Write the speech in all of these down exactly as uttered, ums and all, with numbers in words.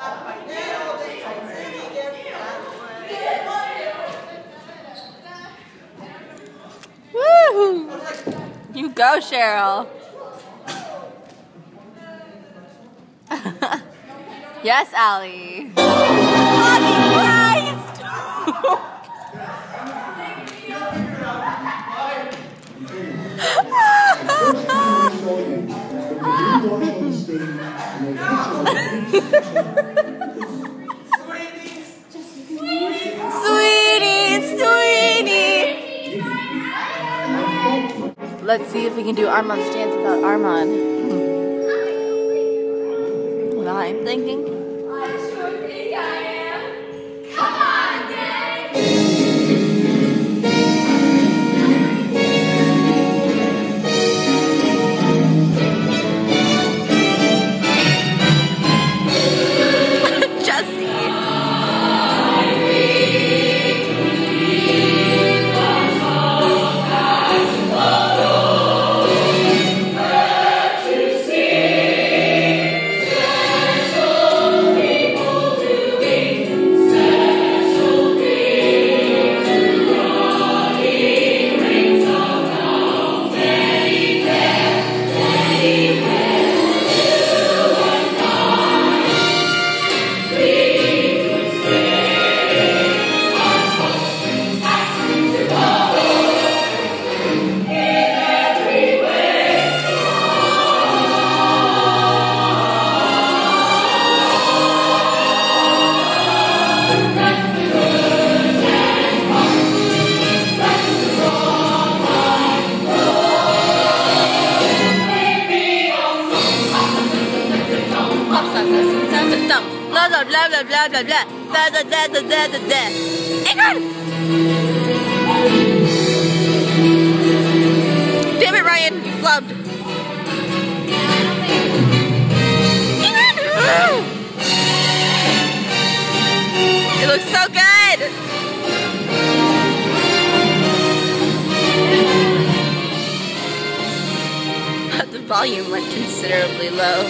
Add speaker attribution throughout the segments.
Speaker 1: Woohoo! You go, Cheryl. Yes, Allie. Fucking Christ! Sweetie, sweetie. Let's see if we can do Armand's dance without Armand. What I'm thinking.
Speaker 2: I sure think I am. Come on, Dad.
Speaker 1: Jesse. Blah blah blah blah blah blah blah blah blah blah blah blah blah blah. Ingrid! Damn it, Ryan, you flubbed. Ingrid! It looks so good. The volume went considerably low.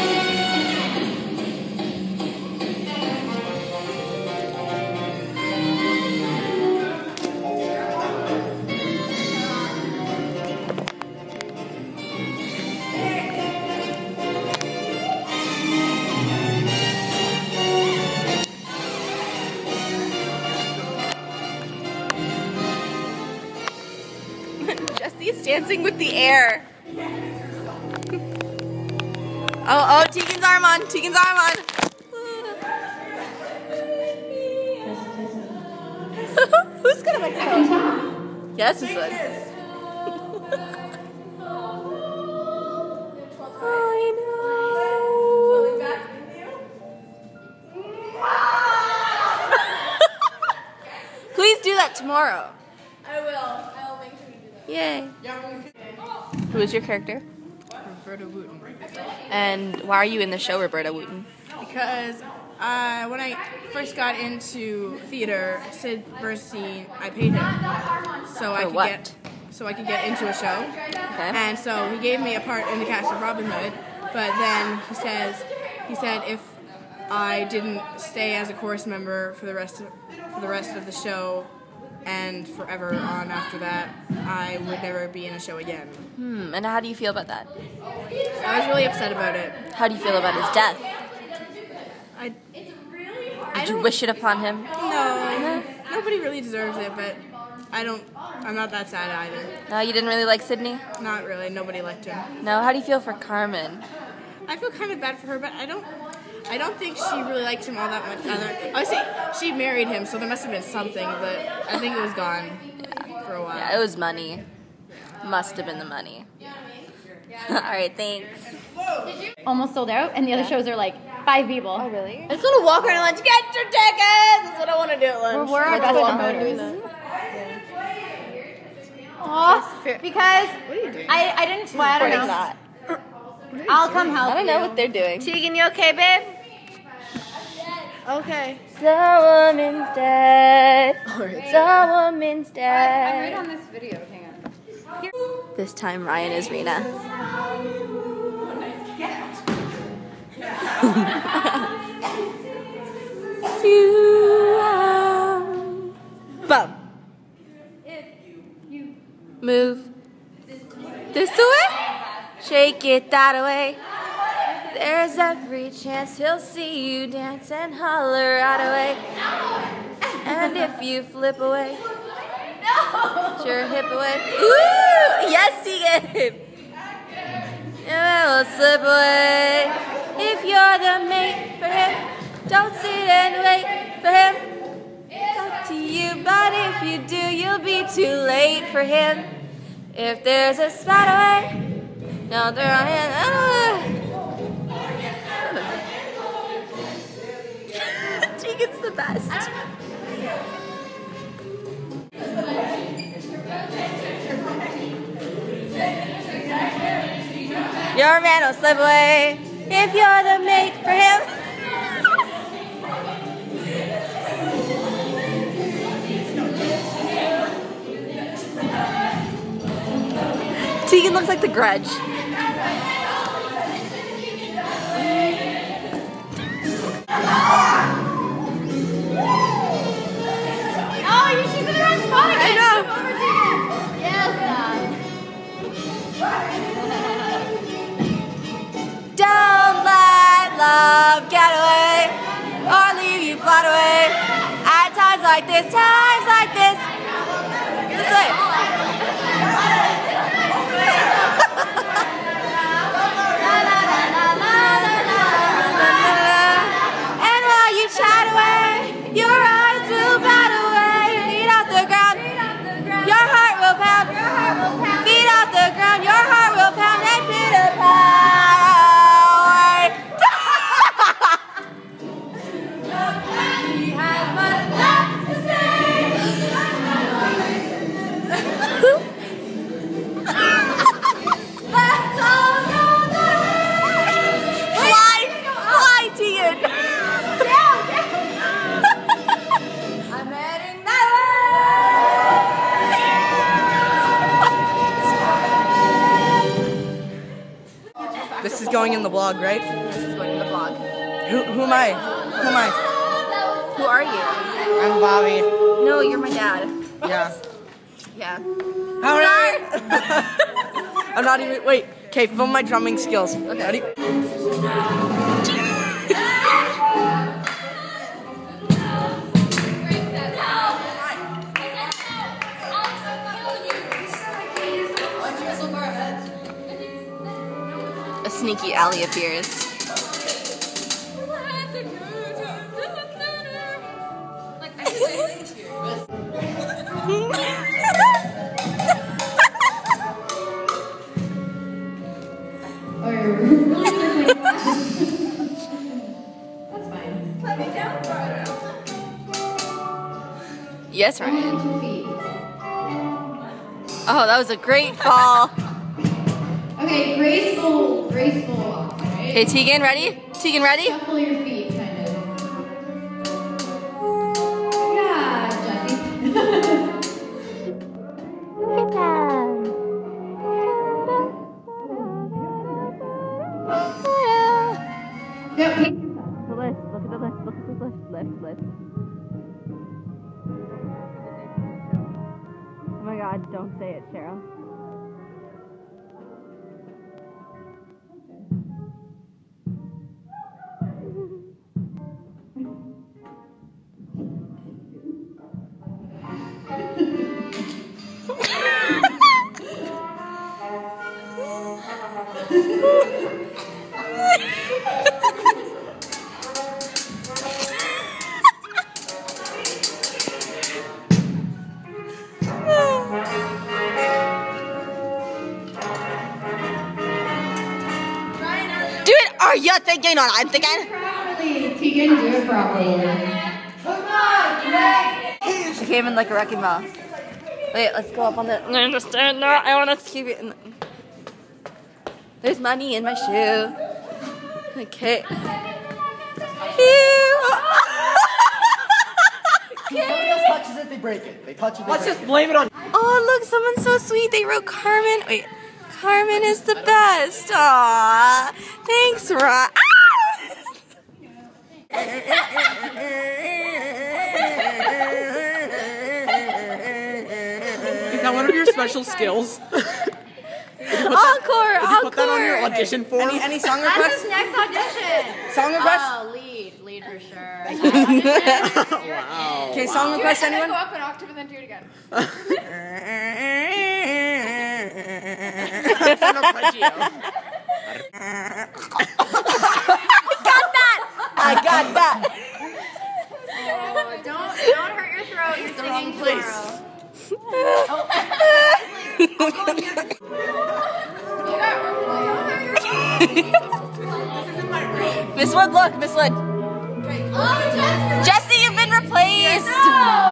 Speaker 1: Jesse's dancing with the air. Oh, oh, Tegan's arm on, Tegan's arm on. Who's gonna make that? Yes, this one. I know. Please do that tomorrow.
Speaker 2: I will. I'll make sure you do that.
Speaker 1: Yay. Who is your character?
Speaker 3: Roberta Wooten.
Speaker 1: And why are you in the show, Roberta Wooten?
Speaker 3: Because uh, when I first got into theater, Sid Bernstein, I paid him so I
Speaker 1: For
Speaker 3: could
Speaker 1: what?
Speaker 3: get so I could get into a show.
Speaker 1: Okay.
Speaker 3: And so he gave me a part in the cast of Robin Hood, but then he says he said if I didn't stay as a chorus member for the rest of, for the rest of the show and forever on after that, I would never be in a show again.
Speaker 1: Hmm, and how do you feel about that?
Speaker 3: I was really upset about it.
Speaker 1: How do you feel about his death?
Speaker 3: I
Speaker 1: Did you wish it upon him?
Speaker 3: no, nobody really deserves it, but I don't. I'm not that sad either.
Speaker 1: No, you didn't really like Sydney?
Speaker 3: Not really. Nobody liked him.
Speaker 1: No, how do you feel for Carmen?
Speaker 3: I feel kind of bad for her, but I don't. I don't think she really liked him all that much either. Obviously, she married him, so there must have been something, but I think it was gone for a while.
Speaker 1: Yeah, it was money. Must have been the money. Alright, thanks.
Speaker 4: Almost sold out, and the other shows are like five people.
Speaker 1: Oh, really?
Speaker 2: I just want to walk around lunch. Get your tickets! That's what I want to do at lunch.
Speaker 4: We're, we're our
Speaker 2: Let's
Speaker 4: best
Speaker 2: walk around doing
Speaker 4: promoters.
Speaker 2: that.
Speaker 4: Aw, because
Speaker 2: What are you doing?
Speaker 4: I, I didn't, well, I don't know.
Speaker 1: That.
Speaker 4: I'll come help
Speaker 1: I don't know
Speaker 4: you.
Speaker 1: what they're doing.
Speaker 2: Tegan, you okay, babe? Okay.
Speaker 1: The woman's dead. The woman's dead.
Speaker 4: on this video, hang on.
Speaker 1: This time Ryan is Rena. shake it that way. There's every chance he'll see you dance and holler out away. And if you flip away, put your hip away. Ooh, yes, Tegan. And we'll slip away. If you're the mate for him, don't sit and wait for him. Talk to you, but if you do, you'll be too late for him. If there's a spot away, no, they're on hand. Tegan's the best. Your man will slip away if you're the mate for him. Tegan looks like the Grudge.
Speaker 2: Oh, you should have been spot again.
Speaker 1: I know.
Speaker 2: Yes.
Speaker 1: Don't let love get away or leave you flat away. At times like this, times like this. This way. And while you chat away, your eyes will bat away. Feet off the ground, your heart will pound. Feet off the ground, your heart will pound and beat a pound. He has much left to say. Let's all go that way. Fly, fly, Tegan. I'm heading that way.
Speaker 3: This is going in the vlog, right?
Speaker 1: This is going to the vlog.
Speaker 3: Who, who am I? Who am I?
Speaker 1: Who are you?
Speaker 3: I'm Bobby.
Speaker 1: No, you're my dad.
Speaker 3: Yeah.
Speaker 1: Yeah.
Speaker 3: How are you? I'm not even. Wait. Okay, film my drumming skills.
Speaker 1: Okay.
Speaker 3: Ready?
Speaker 1: A sneaky alley appears.
Speaker 2: That's fine.
Speaker 1: Yes, Ryan.
Speaker 2: Two feet.
Speaker 1: Oh, that was a great fall.
Speaker 2: Okay, graceful, graceful walk, right?
Speaker 1: Okay, Tegan, ready? Tegan, ready?
Speaker 2: Shuffle your feet, kind of. Yeah, Jessie.
Speaker 4: Look at them.
Speaker 2: No, take
Speaker 1: The list, look at the list, look at the list, list, list. Oh my god, don't say it, Cheryl. Do it! Are you thinking or I'm thinking?
Speaker 2: properly. Tegan, do it properly. Come on, Greg.
Speaker 1: I came in like a wrecking ball. Wait, let's go up on the. I understand now. I want to keep it in. The... There's money in my shoe. Okay.
Speaker 5: Somebody else touches it, they break it. They touch it, they
Speaker 3: Let's
Speaker 5: break
Speaker 3: just
Speaker 5: it.
Speaker 3: blame it on.
Speaker 1: Oh, look, someone's so sweet. They wrote Carmen. Wait, Carmen is the best. Aw, thanks, Ron.
Speaker 3: Is that one of your special skills?
Speaker 1: Encore,
Speaker 3: Did you put that on
Speaker 1: encore.
Speaker 3: your
Speaker 5: audition for?
Speaker 3: Any, any song
Speaker 4: That's
Speaker 3: requests?
Speaker 4: his next audition.
Speaker 3: Song requests?
Speaker 4: Oh, lead, lead for sure.
Speaker 5: Wow.
Speaker 3: Okay, song requests,
Speaker 2: And then
Speaker 3: anyone?
Speaker 2: go up an octave and then do it again.
Speaker 3: I got that.
Speaker 4: Oh, don't, don't hurt your throat. You're singing tomorrow.
Speaker 1: Miss Wood, look, Miss Wood. Jesse, you've been replaced.